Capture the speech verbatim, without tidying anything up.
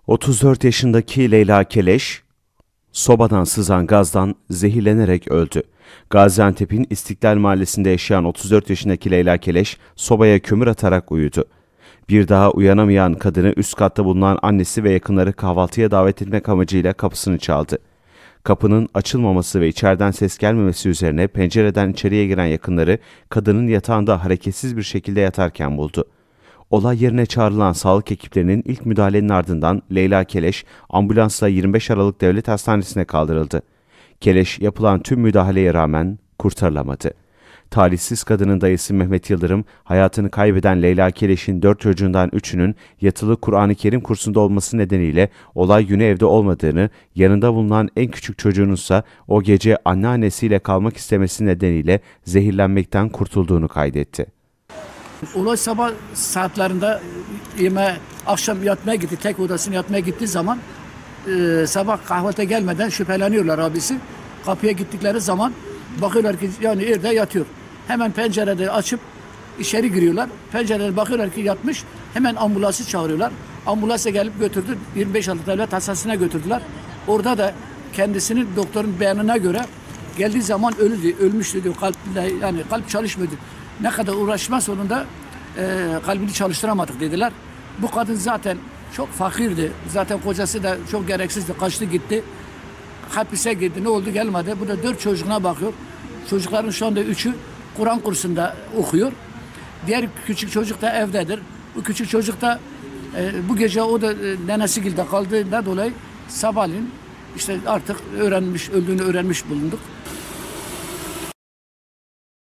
otuz dört yaşındaki Leyla Keleş, sobadan sızan gazdan zehirlenerek öldü. Gaziantep'in İstiklal Mahallesi'nde yaşayan otuz dört yaşındaki Leyla Keleş, sobaya kömür atarak uyudu. Bir daha uyanamayan kadını üst katta bulunan annesi ve yakınları kahvaltıya davet etmek amacıyla kapısını çaldı. Kapının açılmaması ve içeriden ses gelmemesi üzerine pencereden içeriye giren yakınları kadının yatağında hareketsiz bir şekilde yatarken buldu. Olay yerine çağrılan sağlık ekiplerinin ilk müdahalenin ardından Leyla Keleş ambulansla yirmi beş Aralık Devlet Hastanesi'ne kaldırıldı. Keleş yapılan tüm müdahaleye rağmen kurtarılamadı. Talihsiz kadının dayısı Mehmet Yıldırım, hayatını kaybeden Leyla Keleş'in dört çocuğundan üçünün yatılı Kur'an-ı Kerim kursunda olması nedeniyle olay günü evde olmadığını, yanında bulunan en küçük çocuğununsa o gece anneannesiyle kalmak istemesi nedeniyle zehirlenmekten kurtulduğunu kaydetti. Olay sabah saatlerinde yeme, akşam yatmaya gitti, tek odasına yatmaya gittiği zaman e, sabah kahvaltıya gelmeden şüpheleniyorlar abisi. Kapıya gittikleri zaman bakıyorlar ki yani evde yatıyor. Hemen pencerede açıp içeri giriyorlar. Pencerede bakıyorlar ki yatmış. Hemen ambulansı çağırıyorlar. Ambulansa gelip götürdü. yirmi beş Aralık Devlet Hastanesi'ne götürdüler. Orada da kendisinin doktorun beyanına göre geldiği zaman ölüydü, ölmüştü diyor. Kalp, yani kalp çalışmıyordu. Ne kadar uğraşma sonunda e, kalbini çalıştıramadık dediler. Bu kadın zaten çok fakirdi. Zaten kocası da çok gereksizdi. Kaçtı gitti. Hapise girdi. Ne oldu gelmedi. Bu da dört çocuğuna bakıyor. Çocukların şu anda üçü Kur'an kursunda okuyor. Diğer küçük çocuk da evdedir. Bu küçük çocuk da e, bu gece o da e, nenesigilde kaldığından dolayı sabahleyin işte artık öğrenmiş, öldüğünü öğrenmiş bulunduk.